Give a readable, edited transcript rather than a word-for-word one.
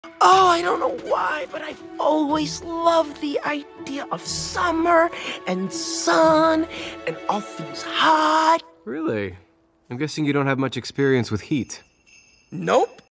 Oh, I don't know why, but I've always loved the idea of summer and sun and all things hot. Really? I'm guessing you don't have much experience with heat. Nope.